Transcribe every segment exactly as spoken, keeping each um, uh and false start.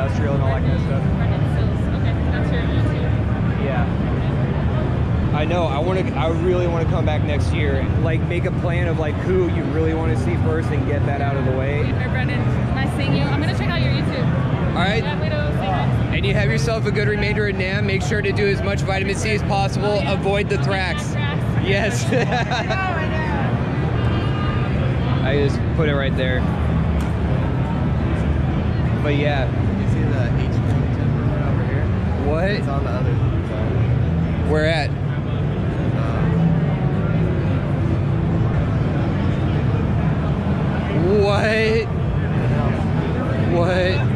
industrial and all that kind of stuff. Sills. Okay, that's your YouTube. Yeah. I know. I want to. I really want to come back next year. Like, make a plan of like who you really want to see first, and get that out of the way. Hey, Brendan, nice seeing you. I'm gonna check out your YouTube. All right. Yeah, way to say hi. And you have yourself a good remainder of NAMM. Make sure to do as much vitamin C as possible. Oh, yeah. Avoid the thrax. Yes. I know, I know. I just put it right there. But yeah. You see the H temperament over here? What? It's on the other side. Where at? What? What?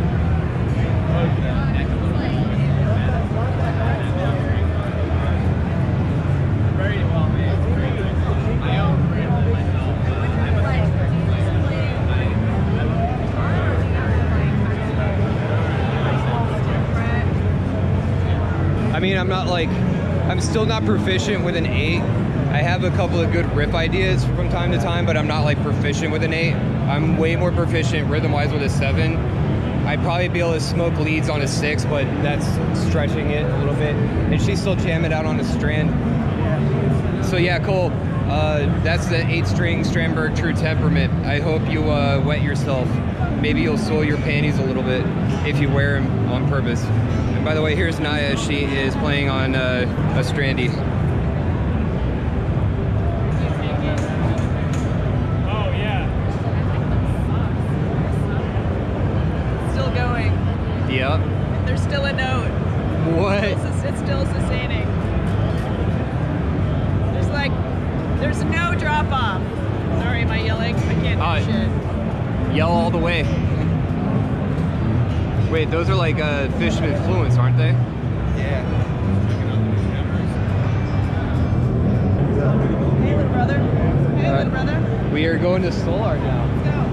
I mean, I'm not like, I'm still not proficient with an eight. I have a couple of good riff ideas from time to time, but I'm not like proficient with an eight. I'm way more proficient rhythm-wise with a seven. I'd probably be able to smoke leads on a six, but that's stretching it a little bit. And she's still jamming out on a Strand. So yeah, Cole, uh, that's the eight string Strandberg True Temperament. I hope you uh, wet yourself. Maybe you'll soil your panties a little bit if you wear them on purpose. And by the way, here's Naiya. She is playing on uh, a Strandy. Oh, yeah. Still going. Yep. There's still a note. What? It's, it's still sustaining. There's like, there's no drop off. Sorry, am I yelling? I can't do Uh, shit. Yell all the way. Wait, those are like uh, Fishman Fluence, aren't they? Yeah. Hey, little brother. Hey, Uh, little brother. We are going to Solar now. Let's go.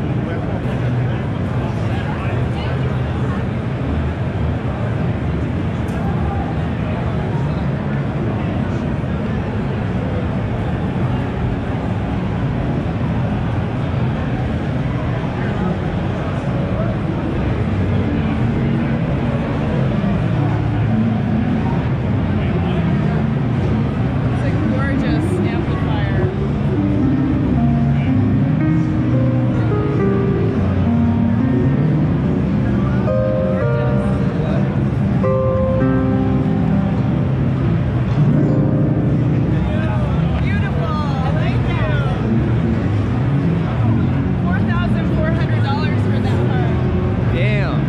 It's a gorgeous amplifier. Beautiful. Thank you. four thousand four hundred dollars for that part. Damn.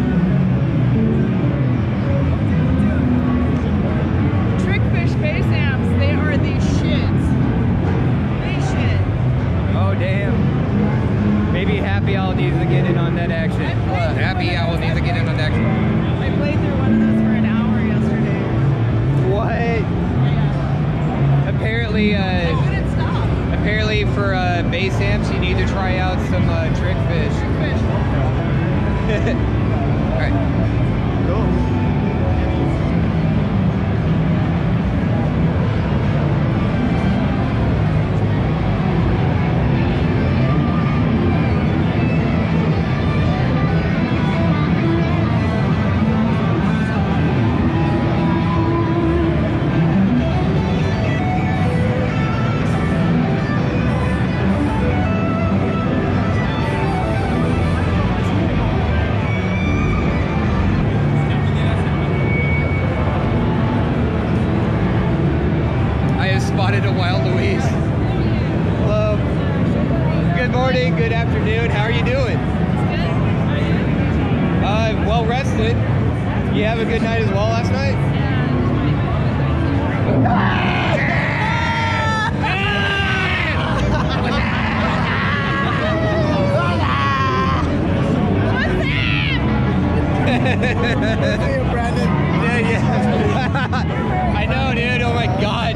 Trickfish bass amps, they are the shit. They shit. Oh, damn. Maybe HappyOwl needs to get in on that action. I played through Happy one of Owl those- needs to get in on that. I played through one of those for an hour yesterday. What? Yeah. Apparently, I uh, couldn't stop. apparently for uh, bass amps, you need to try out some uh, Trickfish. Trickfish. All right. Cool. I have spotted a wild Louise. Hello. Good morning, good afternoon. How are you doing? Uh, well rested. You have a good night as well last night? See you, Brandon. Yeah, yeah. I know, dude. Oh my God.